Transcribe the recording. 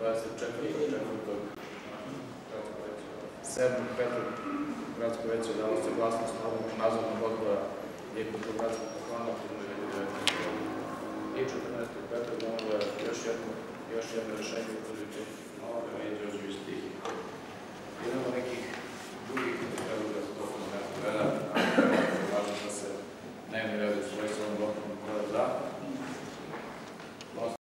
7.5. Gradsko veće dalo saglasnost na odluku nadzornog odbora i kulturno-gradskog plana i 14.5. donalo je još jedno rešenje